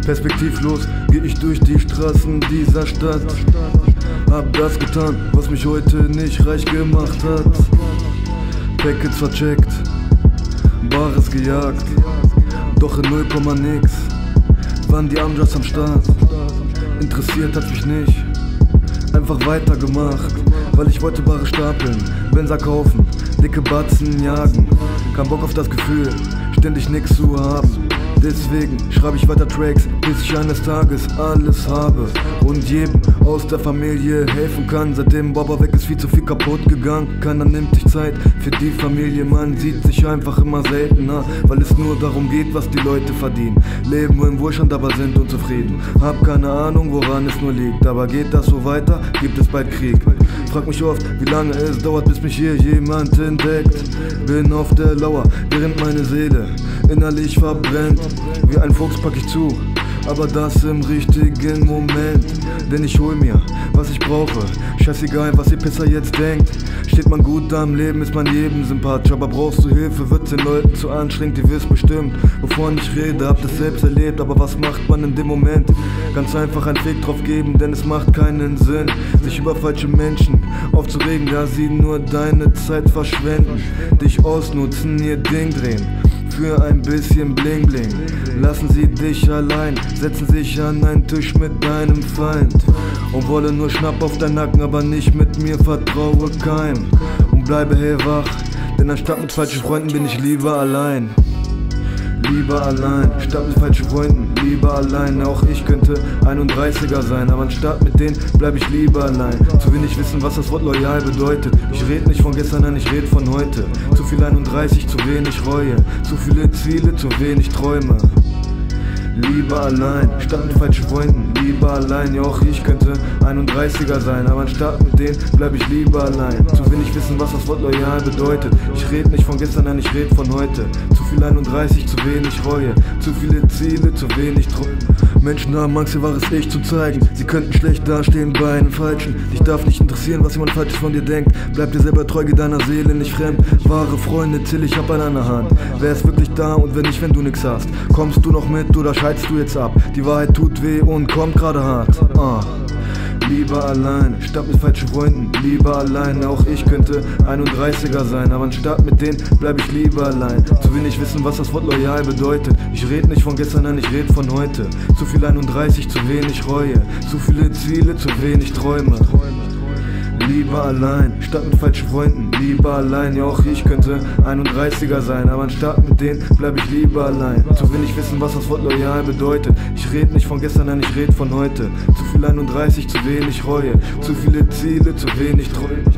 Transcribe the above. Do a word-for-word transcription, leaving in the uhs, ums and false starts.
Perspektivlos geh ich durch die Straßen dieser Stadt. Hab das getan, was mich heute nicht reich gemacht hat. Packets vercheckt, Bares gejagt, doch in null Komma nix waren die Amjas am Start. Interessiert hat mich nicht, einfach weitergemacht, weil ich wollte Ware stapeln, Benzer kaufen, dicke Batzen jagen. Kein Bock auf das Gefühl, ständig nix zu haben. Deswegen schreibe ich weiter Tracks, bis ich eines Tages alles habe und jedem aus der Familie helfen kann. Seitdem Baba weg ist, viel zu viel kaputt gegangen. Keiner nimmt sich Zeit für die Familie, man sieht sich einfach immer seltener, weil es nur darum geht, was die Leute verdienen. Leben im Wohlstand, aber sind unzufrieden. Hab keine Ahnung, woran es nur liegt, aber geht das so weiter, gibt es bald Krieg. Frag mich oft, wie lange es dauert, bis mich hier jemand entdeckt. Bin auf der Lauer, während meine Seele innerlich verbrennt. Wie ein Fuchs pack ich zu, aber das im richtigen Moment. Denn ich hol mir, was ich brauche, scheißegal, was ihr Pisser jetzt denkt. Steht man gut am Leben, ist man jedem sympathisch. Aber brauchst du Hilfe, wird's den Leuten zu anstrengend. Ihr wisst bestimmt, wovon ich rede, habt es selbst erlebt. Aber was macht man in dem Moment? Ganz einfach einen Fick drauf geben, denn es macht keinen Sinn, sich über falsche Menschen aufzuregen, da sie nur deine Zeit verschwenden, dich ausnutzen, ihr Ding drehen für ein bisschen Bling Bling. Lassen sie dich allein, setzen sich an einen Tisch mit deinem Feind und wollen nur Schnapp auf deinen Nacken, aber nicht mit mir, vertraue keinem und bleibe hellwach, denn anstatt mit falschen Freunden bin ich lieber allein. Lieber allein, statt mit falschen Freunden, lieber allein. Auch ich könnte einunddreißiger sein, aber anstatt mit denen bleib ich lieber allein. Zu wenig wissen, was das Wort loyal bedeutet. Ich red nicht von gestern, nein, ich red von heute. Zu viel einunddreißig, zu wenig Reue. Zu viele Ziele, zu wenig Träume. Lieber allein, statt mit falschen Freunden, lieber allein. Ja, auch ich könnte einunddreißiger sein, aber anstatt mit denen bleib ich lieber allein. Zu wenig wissen, was das Wort loyal bedeutet. Ich red nicht von gestern, nein, ich red von heute. Zu viel einunddreißig, zu wenig Reue. Zu viele Ziele, zu wenig Träume. Menschen haben Angst, ihr wahres Ich zu zeigen. Sie könnten schlecht dastehen bei einem Falschen. Dich darf nicht interessieren, was jemand Falsches von dir denkt. Bleib dir selber treu, geh deiner Seele nicht fremd. Wahre Freunde zähl ich ab an einer Hand. Wer ist wirklich da und wenn nicht, wenn du nix hast? Kommst du noch mit oder scheidest du jetzt ab? Die Wahrheit tut weh und kommt gerade hart. Ah. Lieber allein, statt mit falschen Freunden, lieber allein. Auch ich könnte einunddreißiger sein, aber anstatt mit denen bleib ich lieber allein. Zu wenig wissen, was das Wort loyal bedeutet. Ich red nicht von gestern, nein, ich red von heute. Zu viel einunddreißig, zu wenig Reue. Zu viele Ziele, zu wenig Träume. Lieber allein, statt mit falschen Freunden, lieber allein. Ja, auch ich könnte einunddreißiger sein, aber anstatt mit denen bleib ich lieber allein. Zu wenig wissen, was das Wort loyal bedeutet. Ich red nicht von gestern, nein, ich red von heute. Zu viel einunddreißig, zu wenig Reue. Zu viele Ziele, zu wenig Träume.